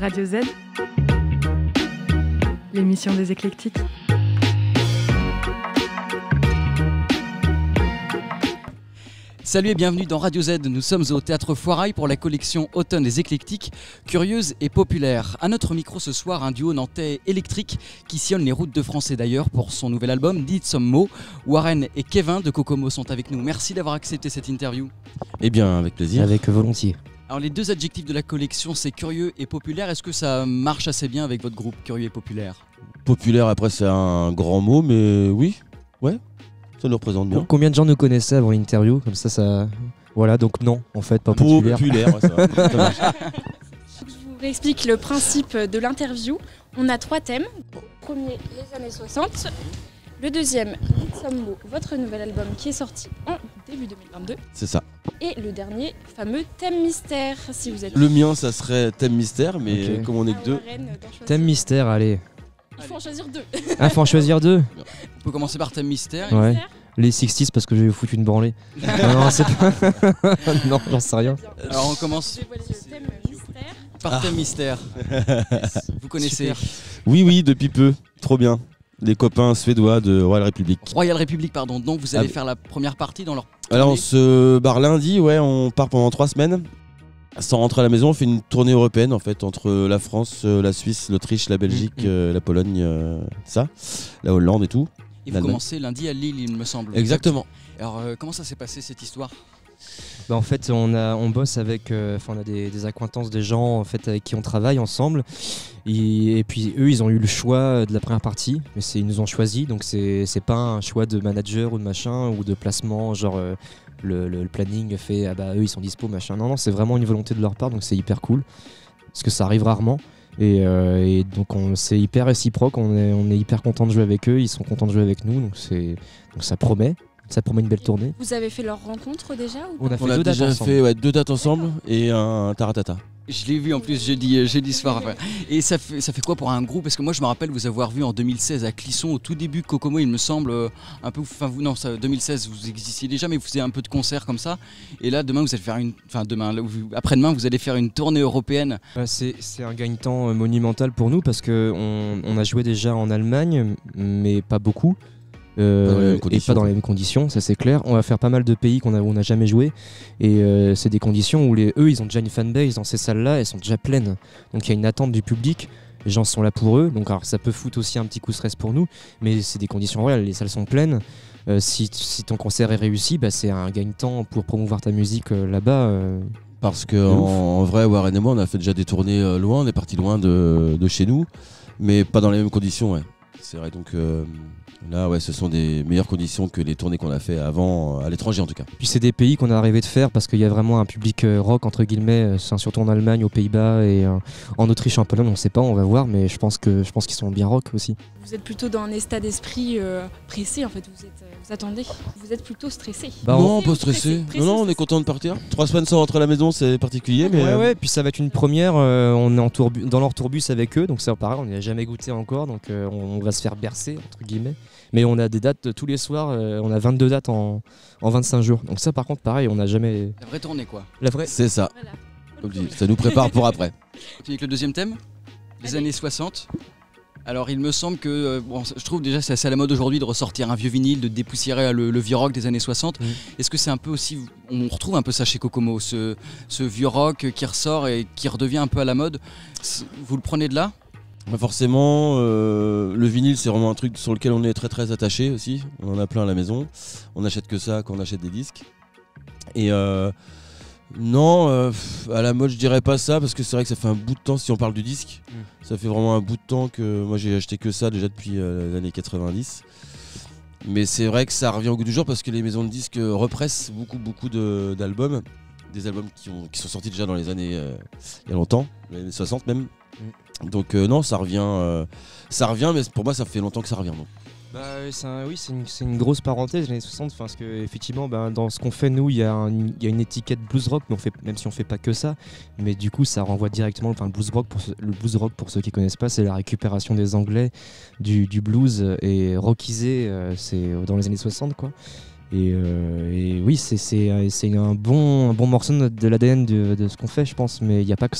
Radio Z, l'émission des éclectiques. Salut et bienvenue dans Radio Z, nous sommes au Théâtre Foirail pour la collection Automne des éclectiques, curieuse et populaire. À notre micro ce soir, un duo nantais électrique qui sillonne les routes de France et d'ailleurs pour son nouvel album Need Some Mo. Warren et Kevin de Kokomo sont avec nous, merci d'avoir accepté cette interview. Eh bien, avec plaisir. Avec volontiers. Alors les deux adjectifs de la collection, c'est curieux et populaire, est-ce que ça marche assez bien avec votre groupe, curieux et populaire ? Populaire, après c'est un grand mot, mais oui, ouais. Ça nous représente bien. Combien de gens nous connaissaient avant l'interview ? Comme ça... Voilà, donc non, en fait, pas populaire. Populaire, ouais, ça va. Je vous réexplique le principe de l'interview. On a 3 thèmes. Le premier, les années 60. Le deuxième, Need Some Mo, votre nouvel album qui est sorti en début 2022. C'est ça. Et le dernier, fameux thème mystère. Si vous êtes... Le mien, ça serait thème mystère, mais Ok. comme on est que deux. Thème mystère, allez. Il faut en choisir 2. Ah, faut en choisir 2. On peut commencer par thème mystère. Ouais. Les 60s parce que je vais vous foutre une branlée. Non, c'est pas... non, j'en sais rien. Alors on commence Je vais dévoiler le thème mystère. par thème mystère. Vous connaissez Oui, depuis peu. Trop bien. Les copains suédois de Royal Republic. Royal Republic, pardon. Donc vous allez Ah, faire la première partie dans leur... Alors on se barre lundi, ouais, on part pendant 3 semaines. Sans rentrer à la maison, on fait une tournée européenne en fait, entre la France, la Suisse, l'Autriche, la Belgique, la Pologne, la Hollande et tout. Et vous l'Allemagne. commencez lundi à Lille, il me semble. Exactement. Alors comment ça s'est passé cette histoire ? Bah, en fait, on bosse avec... on a des accointances, des gens en fait, avec qui on travaille ensemble. Et puis eux, ils ont eu le choix de la première partie. Mais ils nous ont choisi. Donc c'est pas un choix de manager ou de machin ou de placement. Genre le planning fait, ah bah eux, ils sont dispo, machin. Non, c'est vraiment une volonté de leur part. Donc c'est hyper cool. Parce que ça arrive rarement. Et donc c'est hyper réciproque. On est hyper content de jouer avec eux. Ils sont contents de jouer avec nous. Donc ça promet. Ça promet une belle tournée. Vous avez fait leur rencontre déjà ou On a pas fait On a 2 dates déjà ensemble. fait 2 dates ensemble et un taratata. Je l'ai vu en plus jeudi soir. Enfin. Et ça fait quoi pour un groupe ? Parce que moi je me rappelle vous avoir vu en 2016 à Clisson, au tout début Kokomo, il me semble un peu. Enfin vous non, 2016 vous existiez déjà, mais vous faisiez un peu de concerts comme ça. Et là demain vous allez faire après-demain vous allez faire une tournée européenne. C'est un gagne-temps monumental pour nous parce qu'on a joué déjà en Allemagne, mais pas beaucoup. Et pas dans les mêmes conditions, ça c'est clair. On va faire pas mal de pays où on n'a jamais joué. Et c'est des conditions où eux, ils ont déjà une fanbase dans ces salles-là, elles sont déjà pleines. Donc il y a une attente du public, les gens sont là pour eux. Donc alors, ça peut foutre aussi un petit coup de stress pour nous, mais c'est des conditions réelles, les salles sont pleines. Si ton concert est réussi, bah, c'est un gagne-temps pour promouvoir ta musique là-bas. Parce que en vrai, Warren et moi, on a fait déjà des tournées loin, on est parti loin de chez nous, mais pas dans les mêmes conditions, ouais. C'est vrai, donc là, ouais, ce sont des meilleures conditions que les tournées qu'on a fait avant, à l'étranger en tout cas. Puis c'est des pays qu'on a arrivé de faire parce qu'il y a vraiment un public rock entre guillemets, surtout en Allemagne, aux Pays-Bas et en Autriche, en Pologne, on sait pas, on va voir, mais je pense qu'ils sont bien rock aussi. Vous êtes plutôt dans un état d'esprit pressé en fait, vous attendez, vous êtes plutôt stressé. Bah, non, pas stressé. Non, on est content de partir. 3 semaines sans rentrer à la maison, c'est particulier, mais Ouais, puis ça va être une première. On est dans leur tourbus avec eux, donc c'est pareil, on n'y a jamais goûté encore, donc on va se faire bercer entre guillemets. Mais on a des dates tous les soirs, on a 22 dates en 25 jours. Donc ça par contre pareil, on n'a jamais... La vraie tournée quoi. La vraie... c'est ça. Voilà. Comme dit, ça nous prépare pour après. Avec le deuxième thème, les Allez. années 60. Alors il me semble que, je trouve déjà c'est assez à la mode aujourd'hui de ressortir un vieux vinyle, de dépoussiérer le vieux rock des années 60. Est-ce que c'est un peu aussi, on retrouve un peu ça chez Kokomo, ce vieux rock qui ressort et qui redevient un peu à la mode. Vous le prenez de là ? Bah forcément, le vinyle c'est vraiment un truc sur lequel on est très très attaché aussi. On en a plein à la maison. On n'achète que ça quand on achète des disques. Et non, à la mode je dirais pas ça parce que c'est vrai que ça fait un bout de temps si on parle du disque. Ça fait vraiment un bout de temps que moi j'ai acheté que ça déjà depuis les années 90. Mais c'est vrai que ça revient au goût du jour parce que les maisons de disques repressent beaucoup d'albums. Des albums qui sont sortis déjà dans les années il y a longtemps, les années 60 même. Donc non, ça revient, mais pour moi ça fait longtemps que ça revient. Donc. Bah, c'est une grosse parenthèse les années 60 parce que effectivement dans ce qu'on fait nous il y a une étiquette blues rock, mais même si on fait pas que ça, mais du coup ça renvoie directement le blues rock pour ceux qui connaissent pas, c'est la récupération des Anglais du blues et rockisé, c'est dans les années 60 quoi. Et oui, c'est un bon morceau de l'ADN de ce qu'on fait, je pense, mais il n'y a pas que ça.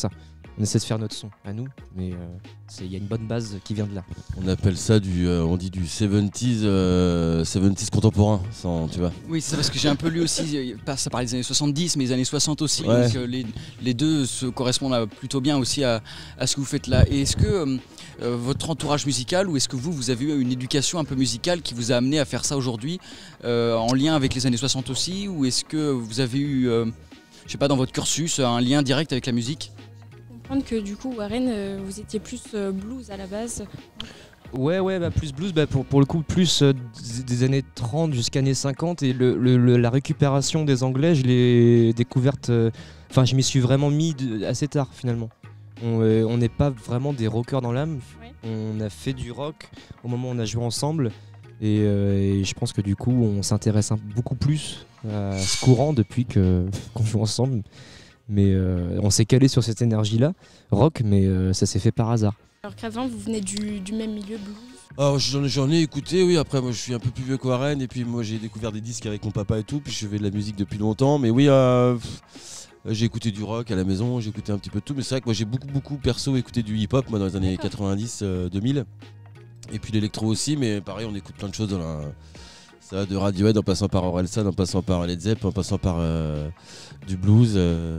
On essaie de faire notre son à nous, mais il y a une bonne base qui vient de là. On appelle ça on dit du 70s, 70s contemporain, tu vois. Oui, c'est ça, parce que j'ai un peu lu aussi, ça parlait des années 70, mais les années 60 aussi, Ouais. donc les deux se correspondent plutôt bien aussi à ce que vous faites là. Et est-ce que votre entourage musical, ou est-ce que vous avez eu une éducation un peu musicale qui vous a amené à faire ça aujourd'hui, en lien avec les années 60 aussi, ou est-ce que vous avez eu, je sais pas, dans votre cursus, un lien direct avec la musique ? Comprendre que du coup, Warren, vous étiez plus blues à la base. Ouais, plus blues, pour le coup, plus des années 30 jusqu'à années 50. Et la récupération des Anglais, je l'ai découverte. Je m'y suis vraiment mis assez tard finalement. On n'est pas vraiment des rockers dans l'âme. Ouais. On a fait du rock au moment où on a joué ensemble. Et je pense que du coup, on s'intéresse beaucoup plus à ce courant depuis qu'on joue ensemble. Mais on s'est calé sur cette énergie-là, rock, mais ça s'est fait par hasard. Alors qu'avant, vous venez du même milieu blues. Alors j'en ai écouté, oui, après moi je suis un peu plus vieux que Warren, et puis moi j'ai découvert des disques avec mon papa et tout, puis je fais de la musique depuis longtemps, mais oui, j'ai écouté du rock à la maison, j'ai écouté un petit peu de tout, mais c'est vrai que moi j'ai beaucoup perso écouté du hip-hop, moi dans les années 90, 2000, et puis l'électro aussi, mais pareil on écoute plein de choses ça va de Radiohead en passant par Orelsan, en passant par Led Zepp, en passant par du blues,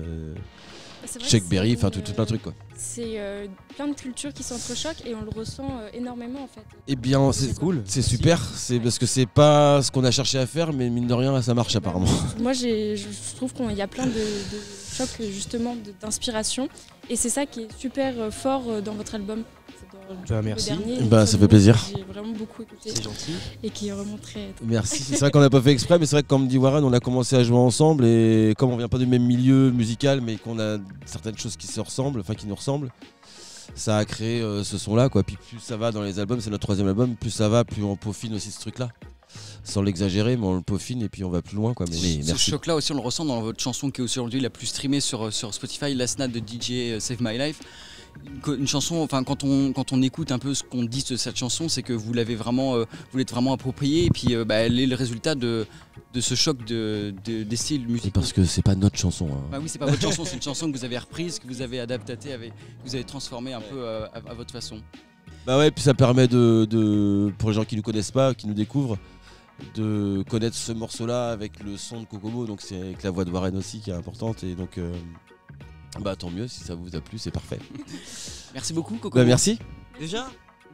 Chuck Berry, enfin tout plein de trucs quoi. C'est plein de cultures qui s'entrechoquent et on le ressent énormément en fait. Eh bien c'est cool, c'est super, c'est parce que c'est pas ce qu'on a cherché à faire, mais mine de rien ça marche apparemment. Moi je trouve qu'il y a plein de chocs justement d'inspiration et c'est ça qui est super fort dans votre album. Merci. Le dernier, Ça fait plaisir. J'ai vraiment beaucoup écouté. C'est gentil. Et qui est vraiment très... Merci, c'est vrai qu'on n'a pas fait exprès, mais c'est vrai que comme dit Warren, on a commencé à jouer ensemble et comme on vient pas du même milieu musical, mais qu'on a certaines choses qui nous ressemblent, ça a créé ce son-là, quoi. Puis plus ça va dans les albums, c'est notre 3e album, plus ça va, plus on peaufine aussi ce truc-là. Sans l'exagérer, mais on le peaufine et puis on va plus loin, quoi. Mais Ce merci. choc-là aussi, on le ressent dans votre chanson qui est aujourd'hui la plus streamée sur Spotify, Last Night de DJ Save My Life. Une chanson, enfin quand on écoute un peu ce qu'on dit de cette chanson, c'est que vous l'avez vraiment, vous l'êtes vraiment appropriée, et puis elle est le résultat de ce choc des styles musicaux. Et parce que c'est pas notre chanson. Hein. Bah oui, c'est pas votre chanson, c'est une chanson que vous avez reprise, que vous avez adaptée, que vous avez transformée un peu à votre façon. Bah ouais, puis ça permet pour les gens qui nous connaissent pas, qui nous découvrent, de connaître ce morceau-là avec le son de Kokomo, donc c'est avec la voix de Warren aussi qui est importante, et donc tant mieux, si ça vous a plu, c'est parfait. Merci beaucoup, Coco. Bah merci. Déjà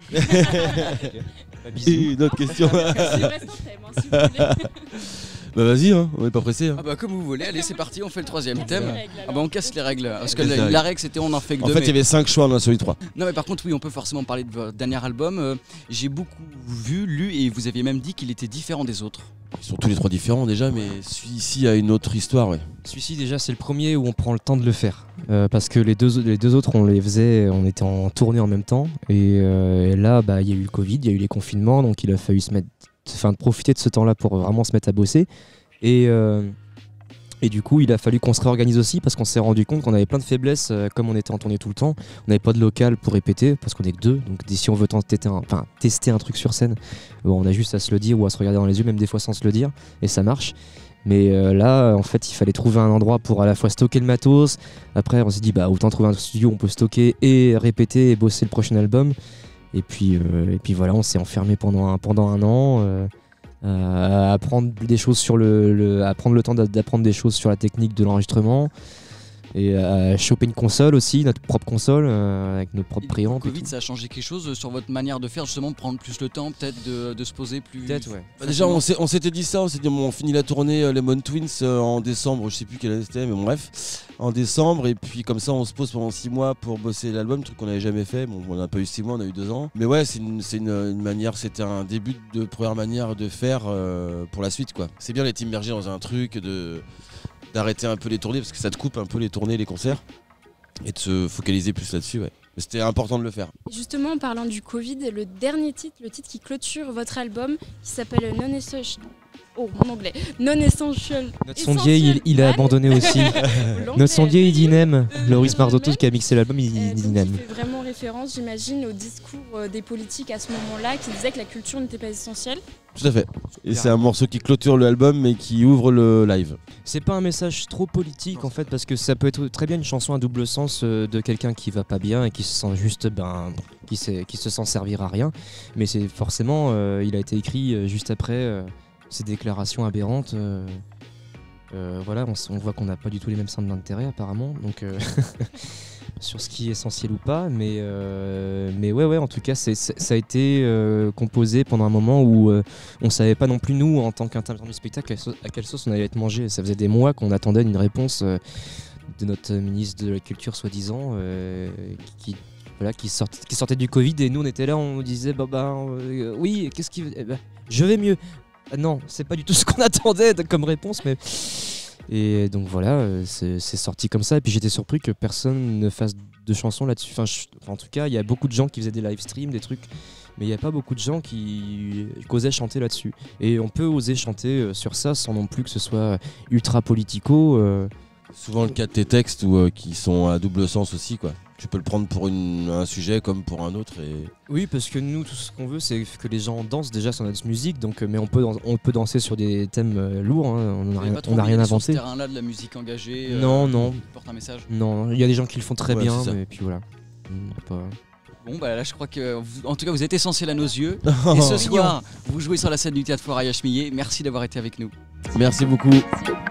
Une autre question. C'est vrai, c'est un thème, hein, si vous voulez. Bah vas-y, hein, on est pas pressé. Hein. Ah bah comme vous voulez, allez c'est parti, on fait le 3e thème. Les règles, alors. Ah bah on casse les règles, parce que casse les règles. la règle c'était on en fait que En deux. fait, il y avait 5 choix, on en a celui 3. Non mais par contre oui, on peut forcément parler de votre dernier album. J'ai beaucoup vu, lu, et vous aviez même dit qu'il était différent des autres. Ils sont tous les 3 différents déjà, mais celui-ci a une autre histoire, ouais. Celui-ci déjà c'est le premier où on prend le temps de le faire parce que les deux autres on était en tournée en même temps et là il y a eu le Covid, il y a eu les confinements, donc il a fallu profiter de ce temps-là pour vraiment se mettre à bosser et du coup il a fallu qu'on se réorganise aussi parce qu'on s'est rendu compte qu'on avait plein de faiblesses comme on était en tournée tout le temps, on n'avait pas de local pour répéter parce qu'on est que 2, donc si on veut tester un truc sur scène, on a juste à se le dire ou à se regarder dans les yeux, même des fois sans se le dire, et ça marche. Mais là, en fait, il fallait trouver un endroit pour à la fois stocker le matos. Après, on s'est dit, autant trouver un studio où on peut stocker et répéter et bosser le prochain album. Et puis voilà, on s'est enfermé pendant un an à apprendre des choses à prendre le temps d'apprendre des choses sur la technique de l'enregistrement. Et à choper une console aussi, notre propre console, avec nos propres préamps. Le Covid, ça a changé quelque chose sur votre manière de faire, justement, de prendre plus le temps, peut-être de se poser plus. Peut-être, ouais. Déjà, on s'était dit ça, on s'est dit, on finit la tournée Lemon Twins en décembre, je sais plus quelle année c'était, mais bon, bref, en décembre, et puis comme ça, on se pose pendant 6 mois pour bosser l'album, truc qu'on n'avait jamais fait. Bon, on n'a pas eu 6 mois, on a eu 2 ans. Mais ouais, c'est une manière, c'était un début de première manière de faire pour la suite, quoi. C'est bien d'être immergé dans un truc, d'arrêter un peu les tournées parce que ça te coupe un peu les tournées, les concerts, et de se focaliser plus là-dessus, ouais. Mais c'était important de le faire. Justement, en parlant du Covid, le dernier titre, le titre qui clôture votre album, qui s'appelle Non Essential. Oh, mon anglais. Non Essential. Notre sondier, il a abandonné aussi. Notre sondier, il dit nem. Loris Marzotto qui a mixé l'album, il dit nem. Il fait vraiment référence référence, j'imagine, au discours des politiques à ce moment-là qui disaient que la culture n'était pas essentielle. Tout à fait. Et c'est un morceau qui clôture l'album mais qui ouvre le live. C'est pas un message trop politique en fait, parce que ça peut être très bien une chanson à double sens de quelqu'un qui va pas bien et qui se sent juste qui se sent servir à rien. Mais c'est forcément, il a été écrit juste après ces déclarations aberrantes. Voilà, on voit qu'on n'a pas du tout les mêmes centres d'intérêt apparemment, donc sur ce qui est essentiel ou pas, mais ouais, en tout cas ça a été composé pendant un moment où on savait pas non plus nous en tant qu'intervenant du spectacle à quelle sauce on allait être mangé. Ça faisait des mois qu'on attendait une réponse de notre ministre de la Culture soi-disant qui sortait du Covid, et nous on était là, on nous disait oui, qu'est-ce qui je vais mieux. Non, c'est pas du tout ce qu'on attendait comme réponse, mais... Et donc voilà, c'est sorti comme ça, et puis j'étais surpris que personne ne fasse de chansons là-dessus. En tout cas, il y a beaucoup de gens qui faisaient des live streams, des trucs, mais il n'y a pas beaucoup de gens qui osaient chanter là-dessus. Et on peut oser chanter sur ça sans non plus que ce soit ultra politico. Souvent le cas de tes textes qui sont à double sens aussi, quoi. Tu peux le prendre pour un sujet comme pour un autre. Oui, parce que nous, tout ce qu'on veut, c'est que les gens dansent déjà sur notre musique, donc, mais on peut danser sur des thèmes lourds, hein, on n'a rien inventé. Sur ce terrain-là de la musique engagée, non. qui porte un message. Non, il y a des gens qui le font très bien, c'est ça. mais puis voilà. Bon bah là je crois que en tout cas vous êtes essentiel à nos yeux. Et ce soir vous jouez sur la scène du Théâtre Foirail à Chemillé. Merci d'avoir été avec nous. Merci beaucoup. Merci.